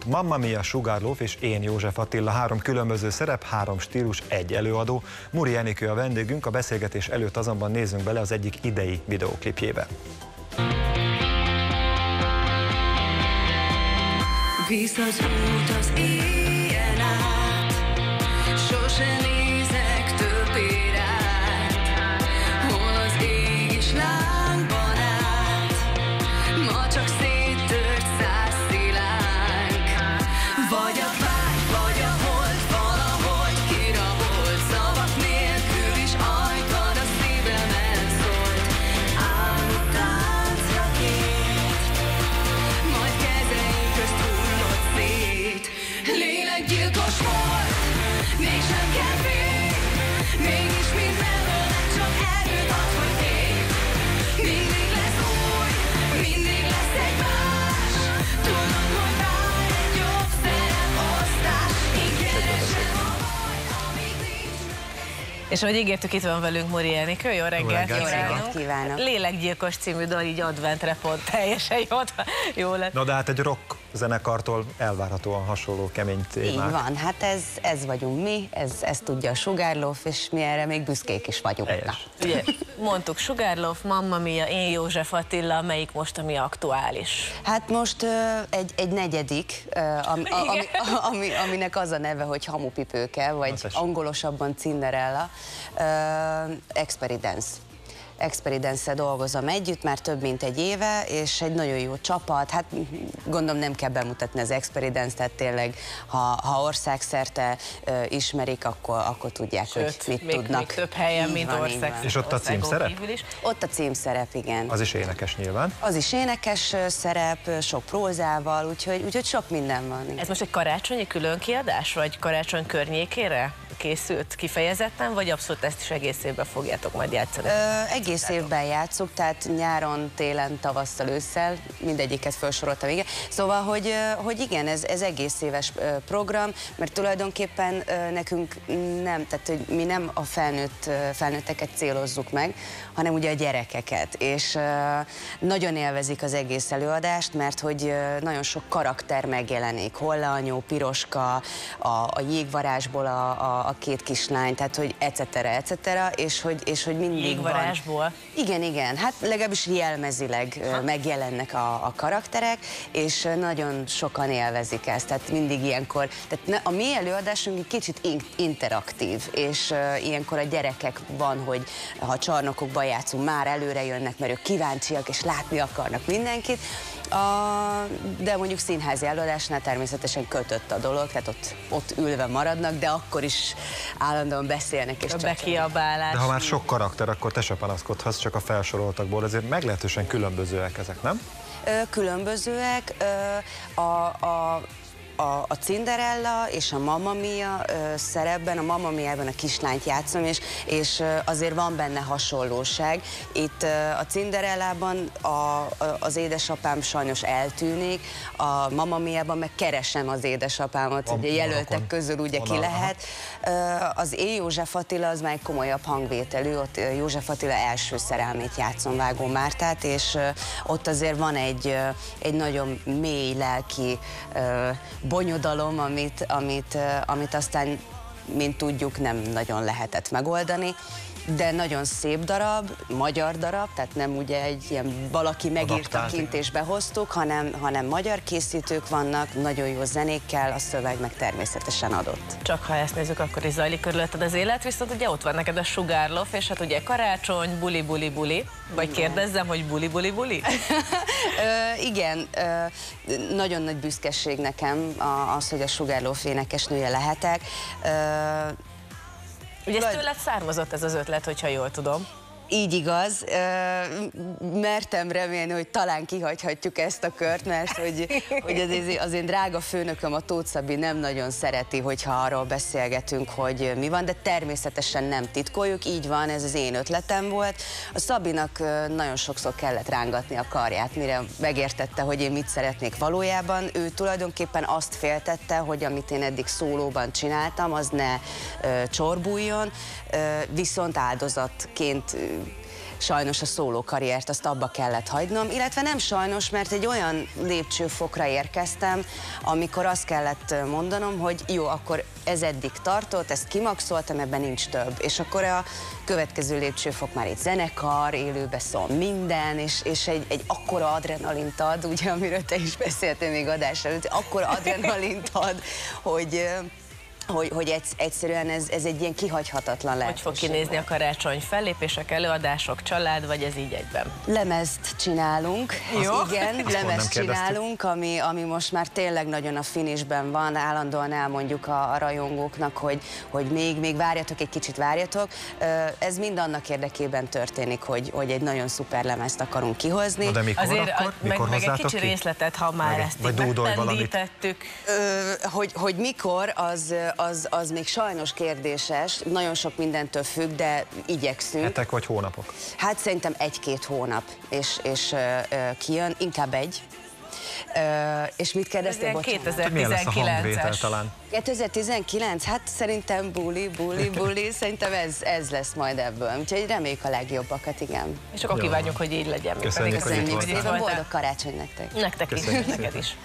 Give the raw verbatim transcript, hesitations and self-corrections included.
Mamma Mia, Sugar Loaf és én, József Attila, három különböző szerep, három stílus, egy előadó. Muri Enikő a vendégünk, a beszélgetés előtt azonban nézzünk bele az egyik idei videóklipjébe. Visz az út az éjjel át, sose nézek többé rád, hol az ég is lángban át, ma csak széttört száz szilánk, vagy a vágy, vagy a hold, valahogy kirabolt, szavak nélkül is ajkad a szívemen szólt, álmod táncra kért, majd kezeink közt hullott szét. Lélekgyilkos volt, mégsem kell fél, mégis minden ölnek csak erőt ad, hogy ég. Mindig lesz új, mindig lesz egy más, tudom, hogy vár egy jobb szereposztás, én keresem a baj, amíg nincs. És ahogy ígértük, itt van velünk Muri Enikő, jó reggelt, reggelt kívánunk. kívánok. Lélekgyilkos című dal, így adventre pont teljesen jó, jó lett. Na de hát egy rock zenekartól elvárhatóan hasonló kemény témák. Így van, hát ez, ez vagyunk mi, ez, ez tudja a Sugar Loaf, és mi erre még büszkék is vagyunk. Helyes. Ugye, mondtuk Sugar Loaf, Mamma Mia, én, József Attila, melyik most, ami aktuális? Hát most uh, egy, egy negyedik, uh, ami, a, ami, a, ami, aminek az a neve, hogy Hamupipőke, vagy angolosabban Cinderella, uh, Experience. Experience-szel dolgozom együtt, már több mint egy éve, és egy nagyon jó csapat, hát gondolom nem kell bemutatni az Experience-t, tehát tényleg, ha, ha országszerte uh, ismerik, akkor, akkor tudják, Sőt, hogy mit még, tudnak. még több helyen, Így mint van, így ország. van. És ott a címszerep? Ott a címszerep, igen. Az is énekes nyilván. Az is énekes szerep, sok prózával, úgyhogy, úgyhogy sok minden van. Igen. Ez most egy karácsonyi különkiadás, vagy karácsony környékére készült kifejezetten, vagy abszolút ezt is egész évben fogjátok majd játszani? Ö, egész évben játszuk, tehát nyáron, télen, tavasszal, ősszel, mindegyiket felsoroltam, igen. Szóval, hogy, hogy igen, ez, ez egész éves program, mert tulajdonképpen nekünk nem, tehát hogy mi nem a felnőtt, felnőtteket célozzuk meg, hanem ugye a gyerekeket, és nagyon élvezik az egész előadást, mert hogy nagyon sok karakter megjelenik, Hollaanyó, Piroska, a, a jégvarázsból a, a a két kislány, tehát hogy et cetera, et cetera, és hogy, és hogy mindig Jégvarázsból? Van. Igen, igen, hát legalábbis jelmezileg ha. megjelennek a, a karakterek, és nagyon sokan élvezik ezt, tehát mindig ilyenkor, tehát a mi előadásunk egy kicsit in interaktív, és uh, ilyenkor a gyerekek van, hogy ha csarnokokban játszunk, már előre jönnek, mert ők kíváncsiak, és látni akarnak mindenkit, A, de mondjuk színházi előadásnál természetesen kötött a dolog, tehát ott, ott ülve maradnak, de akkor is állandóan beszélnek és a csacsolnak. bekiabálás. De ha már sok karakter, akkor te se panaszkodhatsz, csak a felsoroltakból, ezért meglehetősen különbözőek ezek, nem? Ö, különbözőek. Ö, a, a A, a Cinderella és a Mamma Mia ö, szerepben, a Mamma Miában a kislányt játszom, és, és ö, azért van benne hasonlóság. Itt ö, a Cinderellában a, a, az édesapám sajnos eltűnik, a Mamma Miában meg keresem az édesapámat, a, ugye jelöltek rokon. közül ugye Honnan, ki lehet. Ö, az én József Attila az már egy komolyabb hangvételű, ott József Attila első szerelmét játszom, Vágó Mártát, és ö, ott azért van egy, ö, egy nagyon mély lelki ö, bonyodalom, amit, amit, amit aztán, mint tudjuk, nem nagyon lehetett megoldani, de nagyon szép darab, magyar darab, tehát nem ugye egy ilyen valaki megírta kint és behoztuk, hanem, hanem magyar készítők vannak, nagyon jó zenékkel, a szöveg meg természetesen adott. Csak ha ezt nézzük, akkor is zajlik körülötted az élet, viszont ugye ott van neked a Sugar Loaf, és hát ugye karácsony, buli, buli, buli, vagy kérdezzem, hogy buli, buli, buli? Ö, igen, ö, nagyon nagy büszkeség nekem az, hogy a Sugar Loaf énekesnője lehetek. Ö, Ugye ez tőled származott ez az ötlet, hogyha jól tudom. Így igaz, mertem remélni, hogy talán kihagyhatjuk ezt a kört, mert hogy, hogy az, az én drága főnököm, a Tóth Szabi nem nagyon szereti, hogyha arról beszélgetünk, hogy mi van, de természetesen nem titkoljuk, így van, ez az én ötletem volt. A Szabinak nagyon sokszor kellett rángatni a karját, mire megértette, hogy én mit szeretnék valójában. Ő tulajdonképpen azt féltette, hogy amit én eddig szólóban csináltam, az ne csorbuljon, viszont áldozatként sajnos a szólókarriert azt abba kellett hagynom, illetve nem sajnos, mert egy olyan lépcsőfokra érkeztem, amikor azt kellett mondanom, hogy jó, akkor ez eddig tartott, ezt kimaxoltam, ebben nincs több. És akkor a következő lépcsőfok már egy zenekar, élőbe szól minden, és, és egy, egy akkora adrenalint ad, ugye, amiről te is beszéltél még adás előtt, akkora adrenalint ad, hogy... hogy, hogy egyszerűen ez, ez egy ilyen kihagyhatatlan lehetőség. Hogy fog kinézni a karácsony fellépések, előadások, család, vagy ez így egyben? Lemezt csinálunk, Jó. igen, lemezt csinálunk, ami, ami most már tényleg nagyon a finishben van, állandóan elmondjuk a, a rajongóknak, hogy, hogy még, még várjatok, egy kicsit várjatok. Ez mind annak érdekében történik, hogy, hogy egy nagyon szuper lemezt akarunk kihozni. Na de mikor Azért akkor? meg, Mikor meg egy kicsi ki? részletet, ha már Meg, ezt vagy így dúdolj valamit. megpendítettük. Ö, hogy, hogy mikor, az, az, az még sajnos kérdéses, nagyon sok mindentől függ, de igyekszünk. Hetek vagy hónapok? Hát szerintem egy-két hónap, és, és ö, ö, kijön, inkább egy. Ö, és mit kérdeztél, Ez bocsánat? Milyen lesz a hangvétel kétezer-tizenkilences. talán? kétezer-tizenkilenc, hát szerintem buli, buli, buli, szerintem ez, ez lesz majd ebből. Úgyhogy reméljük a legjobbakat, igen. És akkor Jó. kívánjuk, hogy így legyen. Mi Köszönjük, pedig hogy itt köszönjük, voltál. hogy itt voltál. Boldog karácsony nektek! Nektek is, Köszönjük neked szépen. is.